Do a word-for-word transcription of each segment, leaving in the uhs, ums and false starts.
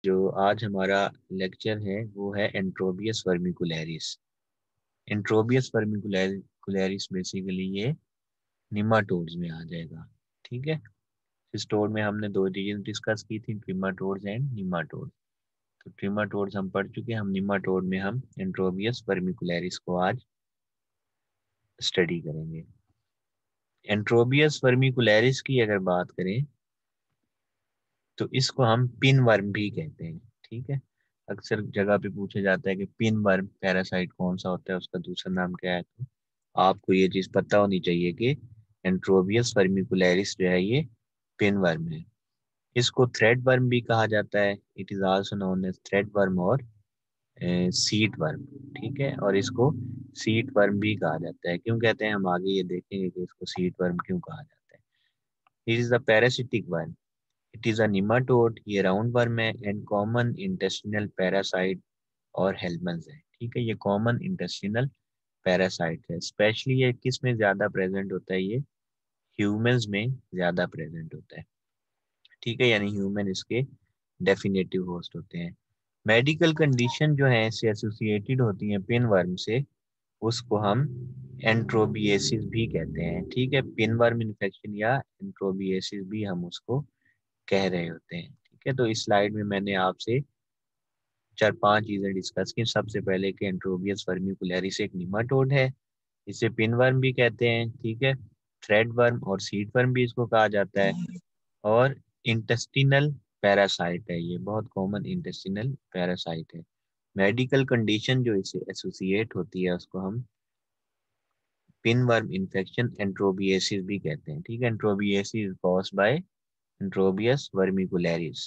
जो आज हमारा लेक्चर है वो है एंट्रोबियस वर्मिकुलैरिस। एंट्रोबियस वर्मिकुलैरिस बेसिकली ये निमाटोड्स में आ जाएगा। ठीक है, सिस्टोड में हमने दो चीजें डिस्कस की थी, ट्रिमाटोड्स एंड निमाटोड। तो ट्रिमाटोड्स हम पढ़ चुके हैं, हम निमाटोड में हम एंट्रोबियस वर्मिकुलैरिस को आज स्टडी करेंगे। एंट्रोबियस वर्मिकुलैरिस की अगर बात करें तो इसको हम पिन वर्म भी कहते हैं। ठीक है, अक्सर जगह पे पूछा जाता है कि पिन वर्म पैरासाइट कौन सा होता है, उसका दूसरा नाम क्या है। तो आपको ये चीज पता होनी चाहिए कि एंट्रोबियस वर्मिकुलैरिस जो है ये पिन वर्म है। इसको थ्रेड वर्म भी कहा जाता है, it is also known as thread worm और सीट वर्म। ठीक है, और इसको सीट वर्म भी कहा जाता है। क्यों कहते हैं हम आगे ये देखेंगे कि इसको सीट वर्म क्यों कहा जाता है। It is the parasitic worm. It is a nematode, ये राउंड वर्म है एंड कॉमन इंटेस्टिनल पैरासाइट और हेल्मन्स है। ठीक है, ये कॉमन इंटेस्टिनल पैरासाइट है। स्पेशली ये किस में ज्यादा प्रेजेंट होता है, ये ह्यूमंस में ज्यादा प्रेजेंट होता है। ठीक है, यानी ह्यूमन इसके डेफिनेटिव होस्ट होते हैं। मेडिकल कंडीशन जो है इससे एसोसिएटेड होती हैं पिन वर्म से, उसको हम एंट्रोबिएसिस भी कहते हैं। ठीक है, पिन वर्म इन्फेक्शन या एंट्रोबिएसिस भी हम उसको कह रहे होते हैं। ठीक है, तो इस स्लाइड में मैंने आपसे चार पांच चीजें डिस्कस की। सबसे पहले कि एंट्रोबियस वर्मिकुलैरिस एक निमाटोड है, इसे पिन वर्म भी कहते हैं। ठीक है, थ्रेड वर्म और सीड वर्म भी इसको कहा जाता है, और इंटेस्टिनल पैरासाइट है, ये बहुत कॉमन इंटेस्टिनल पैरासाइट है। मेडिकल कंडीशन जो इसे एसोसिएट होती है उसको हम पिन वर्म इन्फेक्शन एंट्रोबिएसिस भी कहते हैं। ठीक है, enterobiasis caused by Enterobius vermicularis.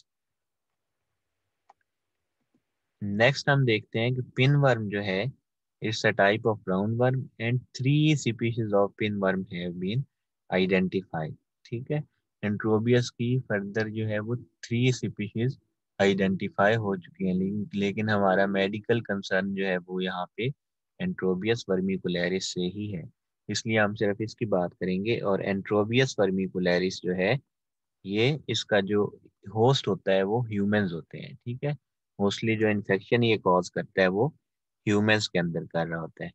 Next हम देखते हैं कि पिन वर्म जो है it's a type of round worm and three species of pin worm have been identified. ठीक है, एंट्रोबियस की फर्दर जो है वो थ्री स्पीशीज आइडेंटिफाई हो चुकी हैं, लेकिन लेकिन हमारा मेडिकल कंसर्न जो है वो यहाँ पे एंट्रोबियस वर्मिकुलैरिस से ही है, इसलिए हम सिर्फ इसकी बात करेंगे। और एंट्रोबियस वर्मिकुलैरिस जो है ये इसका जो होस्ट होता है वो ह्यूमंस होते हैं। ठीक है, मोस्टली जो इन्फेक्शन ये कॉज करता है वो ह्यूमंस के अंदर कर रहा होता है।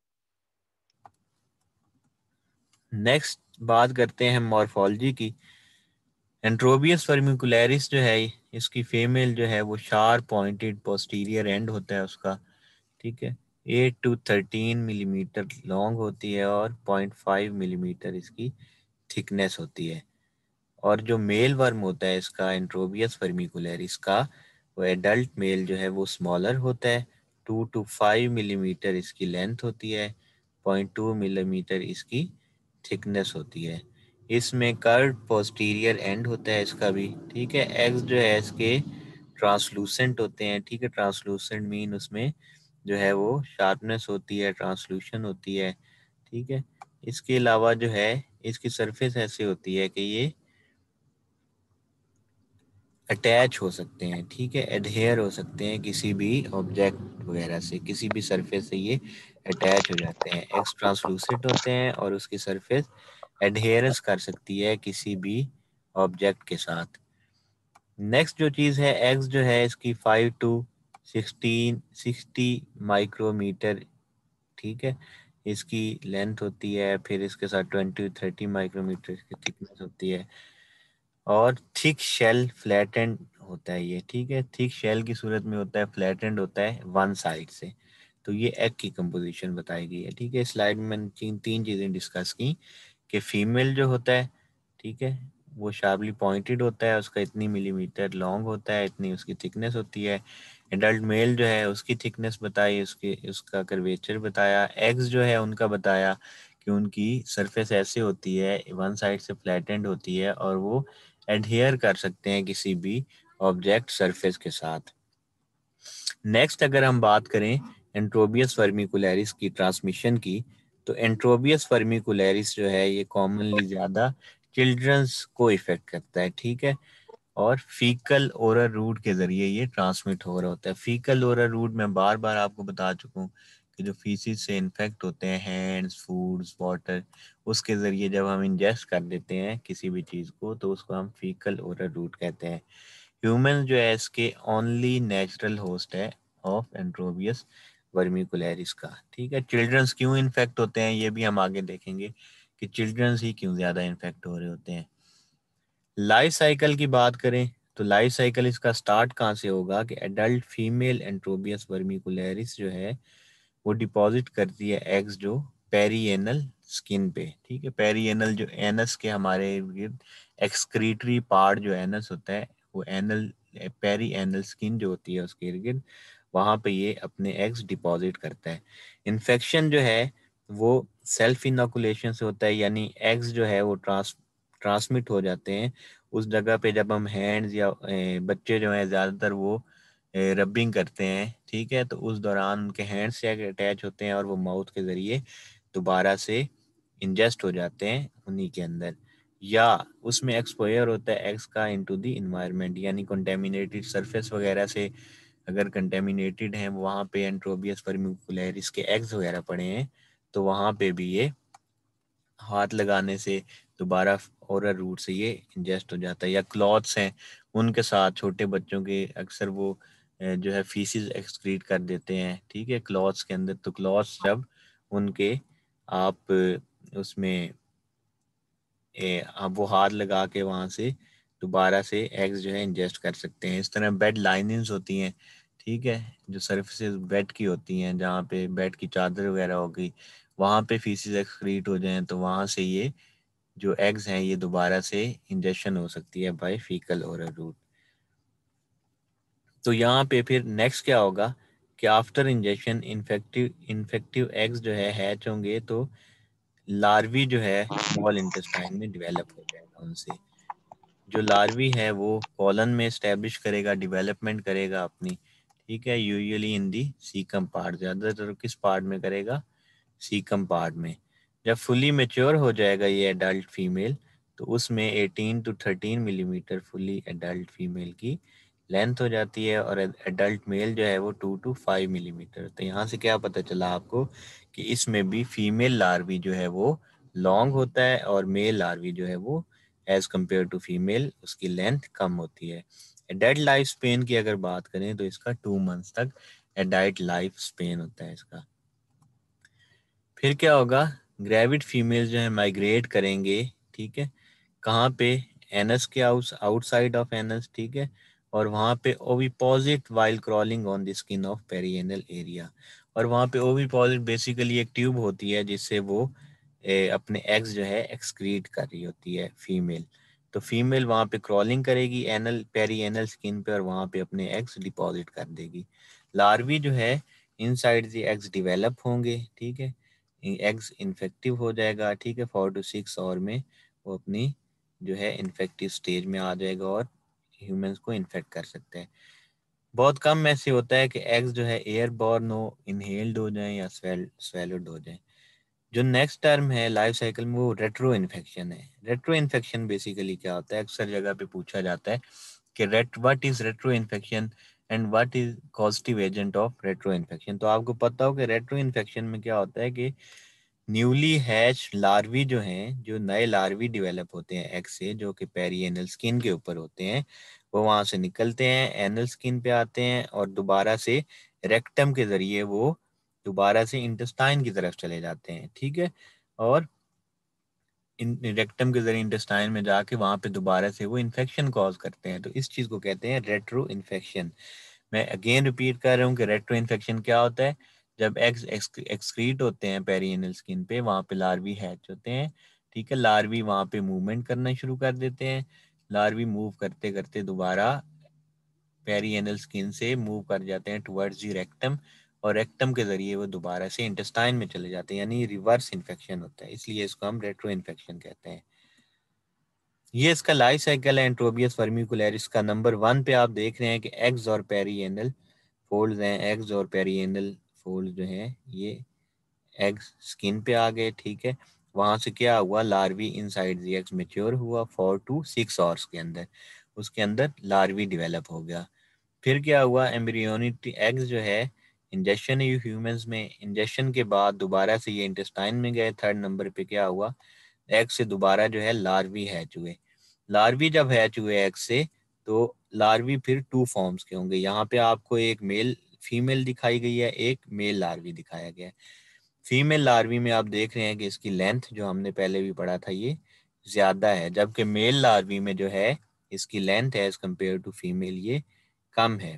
नेक्स्ट बात करते हैं मॉर्फोलॉजी की। एंट्रोबियस वर्मिकुलैरिस जो है इसकी फीमेल जो है वो शार्प पॉइंटेड पोस्टीरियर एंड होता है उसका। ठीक है, eight to thirteen millimetre long होती है और पॉइंट फाइव मिलीमीटर इसकी थिकनेस होती है। और जो मेल वर्म होता है इसका एंट्रोबियस वर्मिकुलैरिस का, वो एडल्ट मेल जो है वो स्मॉलर होता है, टू टू फाइव मिलीमीटर इसकी लेंथ होती है, पॉइंट टू मिलीमीटर इसकी थिकनेस होती है। इसमें कर्व पोस्टीरियर एंड होता है इसका भी। ठीक है, एग्स जो है इसके ट्रांसलूसेंट होते हैं। ठीक है, ट्रांसलूसेंट मीन उसमें जो है वो शार्पनेस होती है, ट्रांसलूशन होती है। ठीक है, इसके अलावा जो है इसकी सरफेस ऐसी होती है कि ये अटैच हो सकते हैं। ठीक है, एडहेयर हो सकते हैं किसी भी ऑब्जेक्ट वगैरह से, किसी भी सरफेस से ये अटैच हो जाते हैं। एक्स ट्रांसलूसेंट होते हैं और उसकी सरफेस एडहेरेंस कर सकती है किसी भी ऑब्जेक्ट के साथ। नेक्स्ट जो चीज़ है, एक्स जो है इसकी five to sixteen sixty micrometre, ठीक है, इसकी लेंथ होती है। फिर इसके साथ ट्वेंटी थर्टी माइक्रोमीटर की थिकनेस होती है, और थिक शेल फ्लैटेंड होता है ये। ठीक है, थिक शेल की सूरत में होता है, फ्लैटेंड होता है वन साइड से। तो ये एग की कंपोजिशन बताई गई है। ठीक है, स्लाइड में मैंने तीन तीन चीज़ें डिस्कस की कि फीमेल जो होता है, ठीक है, वो शार्पली पॉइंटेड होता है, उसका इतनी मिलीमीटर लॉन्ग होता है, इतनी उसकी थिकनेस होती है। एडल्ट मेल जो है उसकी थिकनेस बताई, उसके उसका कर्वेचर बताया। एग्स जो है उनका बताया कि उनकी सरफेस ऐसे होती है, वन साइड से फ्लैटेंड होती है, और वो एडहेयर कर सकते हैं किसी भी ऑब्जेक्ट सरफेस के साथ। नेक्स्ट अगर हम बात करें एंट्रोबियस वर्मिकुलैरिस की ट्रांसमिशन की, तो एंट्रोबियस वर्मिकुलैरिस जो है ये कॉमनली ज़्यादा चिल्ड्रंस को इफेक्ट करता है। ठीक है, और फीकल ओरल रूट के जरिए ये ट्रांसमिट हो रहा होता है। फीकल ओरल रूट मैं बार बार आपको बता चुका हूँ कि जो फीसिस से इन्फेक्ट होते हैं, हैंड्स, फूड्स, वाटर, उसके ज़रिए जब हम इंजेस्ट कर देते हैं किसी भी चीज़ को तो उसको हम फीकल ओरल रूट कहते हैं। ह्यूमन जो है इसके ओनली नेचुरल होस्ट है ऑफ एंट्रोबियस वर्मिकुलरिस का, ठीक है। चिल्ड्रंस क्यों इन्फेक्ट होते हैं ये भी हम आगे देखेंगे कि चिल्ड्रंस ही क्यों ज़्यादा इन्फेक्ट हो रहे होते हैं। लाइफ साइकिल की बात करें तो लाइफ साइकिल इसका स्टार्ट कहाँ से होगा कि एडल्ट फीमेल एंट्रोबियस वर्मिकुलरिस जो है वो डिपॉजिट करती है एग्स जो पेरिएनल स्किन पे, ठीक है। पेरिएनल जो एनस के हमारे एक्सक्रीटरी पार्ट जो एनस होता है वो एनल पेरी एनल स्किन जो होती है उसके इर्द गिर्द वहाँ पे ये अपने एग्स डिपॉजिट करता है। इन्फेक्शन जो है वो सेल्फ इनोकुलेशन से होता है, यानी एग्स जो है वो ट्रांस ट्रांसमिट हो जाते हैं उस जगह पे जब हम हैंड्स या ए, बच्चे जो हैं ज़्यादातर वो रबिंग करते हैं, ठीक है। तो उस दौरान उनके हैंड्स से अटैच होते हैं और वो माउथ के ज़रिए दोबारा से इंजेस्ट हो जाते हैं उन्हीं के अंदर, या उसमें एक्सपोजर होता है एग्स का इनटू द इन्वायरमेंट, यानी कंटेमिनेटेड सरफेस वगैरह से अगर कंटेमिनेटेड हैं वहाँ पे एंट्रोबियस वर्मिकुलरिस के एग्स वगैरह पड़े हैं तो वहाँ पे भी ये हाथ लगाने से दोबारा ओरल रूट से ये इंजेस्ट हो जाता है। या क्लॉथ्स हैं उनके साथ छोटे बच्चों के अक्सर वो जो है फीसिस एक्सक्रीट कर देते हैं, ठीक है, क्लॉथ्स के अंदर। तो क्लॉथ्स जब उनके आप उसमें ए, आप वो हाथ लगा के वहाँ से दोबारा से एग्स जो है इंजेस्ट कर सकते हैं। इस तरह बेड लाइनिंग्स होती हैं, ठीक है, जो सर्फेसिस बेड की होती हैं जहाँ पे बेड की चादर वगैरह हो गई वहाँ पे फीसिस एक्सक्रीट हो जाएं तो वहाँ से ये जो एग्स हैं ये दोबारा से इंजेक्शन हो सकती है बाय फीकल ओरल रूट। तो यहाँ पे फिर नेक्स्ट क्या होगा कि after injection infective infective eggs जो है हैच होंगे तो लार्वी जो है स्मॉल इंटेस्टाइन में डेवलप हो जाएगा उनसे। जो लार्वी है वो कॉलन में स्टैब्लिश करेगा, डेवलपमेंट करेगा अपनी, ठीक है, usually in the caecum part. ज़्यादातर किस पार्ट में करेगा? सीकम पार्ट में। जब फुली मेच्योर हो जाएगा ये एडल्ट फीमेल तो उसमें eighteen to thirteen millimetre fully adult female की लेंथ हो जाती है और एडल्ट मेल जो है वो टू टू फाइव मिलीमीटर। तो यहाँ से क्या पता चला आपको कि इसमें भी फीमेल लार्वी जो है वो लॉन्ग होता है और मेल लार्वी जो है वो एज कम्पेयर टू फीमेल उसकी लेंथ कम होती है। एडल्ट लाइफ स्पेन की अगर बात करें तो इसका टू मंथ्स तक एडल्ट लाइफ स्पेन होता है इसका। फिर क्या होगा, ग्रेविड फीमेल जो है माइग्रेट करेंगे, ठीक है, कहाँ पे? एनस के आउट आउटसाइड ऑफ एनस, ठीक है, और वहाँ पे oviposit while crawling on the skin of perianal area. और वहाँ पे ओविपोजिट बेसिकली एक ट्यूब होती है जिससे वो ए, अपने एग्स जो है एक्सक्रीट कर रही होती है फीमेल। तो फीमेल वहाँ पे क्रॉलिंग करेगी एनल पेरिएनल स्किन पे और वहाँ पे अपने एग्स डिपॉजिट कर देगी। लार्वी जो है इनसाइड द एग्स डिवेलप होंगे, ठीक है, एग्स इन्फेक्टिव हो जाएगा, ठीक है, फोर टू सिक्स आवर में वो अपनी जो है इन्फेक्टिव स्टेज में आ जाएगा और ह्यूमंस को इन्फेक्ट कर सकते हैं। बहुत कम ऐसे होता है कि एग्स जो है एयर बॉर्न हो, इनहेल्ड हो जाएं या स्वेल स्वेलोड हो जाएं। जो नेक्स्ट टर्म है लाइफ साइकिल में वो रेट्रो इन्फेक्शन है। रेट्रो इन्फेक्शन बेसिकली क्या होता है, अक्सर जगह पे पूछा जाता है कि rate what is retro infection and what is causative agent of retro infection. तो आपको पता हो कि रेट्रो इन्फेक्शन में क्या होता है कि न्यूली हैच लार्वी जो हैं, जो नए लार्वी डेवलप होते हैं एग से जो कि पेरिएनल स्किन के ऊपर होते हैं, वो वहां से निकलते हैं, एनल स्किन पे आते हैं और दोबारा से रेक्टम के जरिए वो दोबारा से इंटेस्टाइन की तरफ चले जाते हैं, ठीक है, और इन रेक्टम के जरिए इंटेस्टाइन में जाके वहां पे दोबारा से वो इन्फेक्शन कॉज करते हैं। तो इस चीज को कहते हैं रेट्रो इन्फेक्शन। मैं अगेन रिपीट कर रहा हूँ कि रेट्रो इन्फेक्शन क्या होता है, जब एग्स एक्सक्रीट होते हैं पेरिएनल स्किन पे वहाँ पे लार्वी हैच होते हैं, ठीक है, लार्वी वहाँ पे मूवमेंट करना शुरू कर देते हैं, लार्वी मूव करते करते दोबारा पेरिएनल स्किन से मूव कर जाते हैं टुवर्ड्स दी रेक्टम और रेक्टम के जरिए वो दोबारा से इंटेस्टाइन में चले जाते हैं, यानी रिवर्स इन्फेक्शन होता है, इसलिए इसको हम रेट्रो इन्फेक्शन कहते हैं। ये इसका लाइफ साइकिल है एंट्रोबियस वर्मिकुलरिस का। नंबर वन पे आप देख रहे हैं कि एग्स और पेरिएनल फोल्ड्स हैं, एग्स और पेरिएनल फोल्ड जो हैं ये एग्स स्किन पे आ गए, ठीक है, वहां से क्या हुआ, larvae inside the eggs mature हुआ फोर टू सिक्स आवर्स के अंदर, उसके अंदर लार्वी डेवलप हो गया। फिर क्या हुआ, एम्ब्रियोनिक एग्स जो है इंजेक्शन ह्यूमंस में, इंजेक्शन के बाद दोबारा से ये इंटेस्टाइन में गए, थर्ड नंबर पे क्या हुआ, एग से दोबारा जो है लार्वी हैच हुए। लार्वी जब हैच हुए एग से तो लार्वी फिर टू फॉर्म्स के होंगे। यहाँ पे आपको एक मेल फीमेल दिखाई गई है, एक मेल लार्वी दिखाया गया है। फीमेल लार्वी में आप देख रहे हैं कि इसकी लेंथ जो हमने पहले भी पढ़ा था ये ज़्यादा है, जबकि मेल लार्वी में जो है इसकी length as compare to female ये कम है।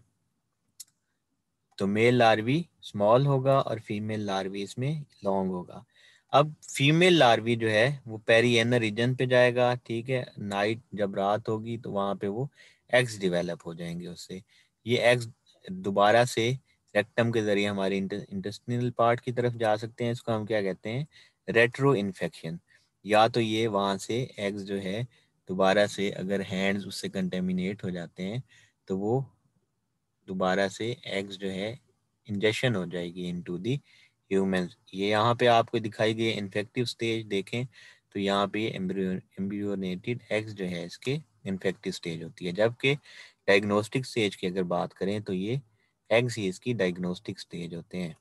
तो मेल लार्वी स्मॉल होगा और फीमेल लार्वी इसमें लॉन्ग होगा। अब फीमेल लार्वी जो है वो पेरिएनल रीजन पे जाएगा, ठीक है। नाइट जब रात होगी तो वहाँ पे वो एग्स डिवेलप हो जाएंगे उससे। ये एग्स दोबारा से रेक्टम के जरिए हमारे इंटेस्टिनल पार्ट की तरफ जा सकते हैं। इसको हम क्या कहते हैं, रेट्रो इन्फेक्शन। या तो ये वहाँ से एग्स जो है दोबारा से अगर हैंड्स उससे कंटेमिनेट हो जाते हैं तो वो दोबारा से एग्स जो है इंजेक्शन हो जाएगी इनटू दी ह्यूमंस। ये यहाँ पे आपको दिखाई गई इन्फेक्टिव स्टेज देखें तो यहाँ पे एम्ब्रियोनेटेड एग्स जो है इसके इन्फेक्टिव स्टेज होती है, जबकि डायग्नोस्टिक स्टेज की अगर बात करें तो ये एग्स ही इसकी डायग्नोस्टिक स्टेज होते हैं।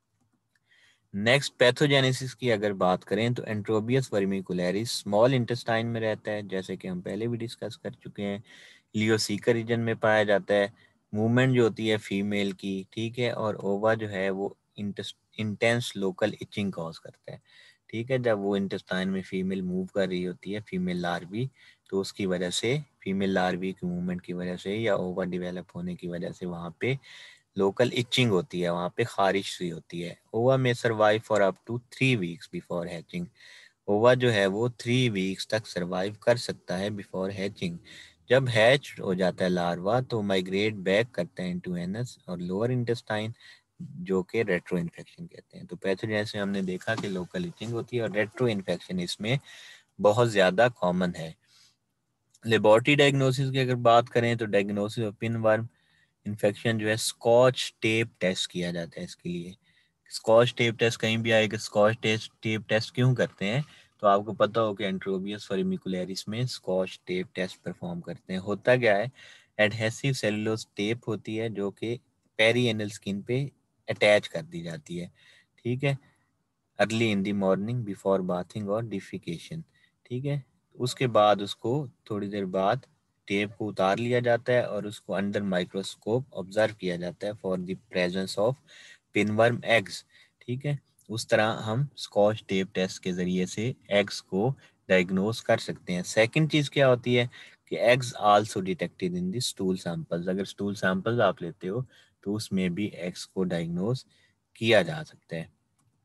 नेक्स्ट पैथोजेनेसिस की अगर बात करें तो एंट्रोबियस वर्मिकुलरिस स्मॉल इंटेस्टाइन में रहता है, जैसे कि हम पहले भी डिस्कस कर चुके हैं। लियोसीकर रीजन में पाया जाता है। मूवमेंट जो होती है फीमेल की, ठीक है, और ओवा जो है वो इंटेंस लोकल इचिंग कॉज करता है, ठीक है। जब वो इंटेस्टाइन में फीमेल मूव कर रही होती है, फीमेल लार्वी, तो उसकी वजह से फीमेल लार्वी की मूवमेंट की वजह से या ओवा डिवेलप होने की वजह से वहाँ पे लोकल इचिंग होती है, वहाँ पे खारिश सी होती है। ओवा में survive for up to three weeks before hatching. Ova जो है वो थ्री वीक्स तक सर्वाइव कर सकता है बिफोर हैचिंग। जब हैच हो जाता है लार्वा तो माइग्रेट बैक करता है इनटू एनस और लोअर इंटेस्टाइन, जो कि रेट्रो इन्फेक्शन कहते हैं। तो पैथोजेनेसिस से हमने देखा कि लोकल इचिंग होती है और रेट्रो इन्फेक्शन इसमें बहुत ज़्यादा कॉमन है। लेबोरेटरी डायग्नोसिस की अगर बात करें तो डायग्नोसिस ऑफ पिनवर्म इन्फेक्शन जो है स्कॉच टेप टेस्ट किया जाता है इसके लिए। स्कॉच टेप टेस्ट कहीं भी आएगा, स्कॉच टेस्ट टेप टेस्ट क्यों करते हैं, तो आपको पता हो कि एंट्रोबियस फॉर्मिकुलरिस में स्कॉच टेप टेस्ट परफॉर्म करते हैं। होता क्या है, एडहेसिव सेलुलोज टेप होती है जो कि पेरिएनल स्किन पे अटैच कर दी जाती है, ठीक है, early in the morning before bathing और डिफिकेशन, ठीक है। उसके बाद उसको थोड़ी देर बाद टेप को उतार लिया जाता है और उसको अंडर माइक्रोस्कोप ऑब्जर्व किया जाता है for the presence of pinworm eggs, ठीक है। उस तरह हम स्कॉच टेप टेस्ट के ज़रिए से एग्स को डायग्नोज कर सकते हैं। सेकंड चीज़ क्या होती है कि eggs also detected in the stool samples. अगर स्टूल सैंपल्स आप लेते हो तो उसमें भी एग्स को डायग्नोज किया जा सकता है।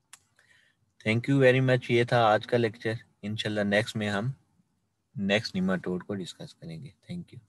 थैंक यू वेरी मच, ये था आज का लेक्चर। इंशाल्लाह नेक्स्ट में हम नेक्स्ट निमाटोड को डिस्कस करेंगे। Thank you.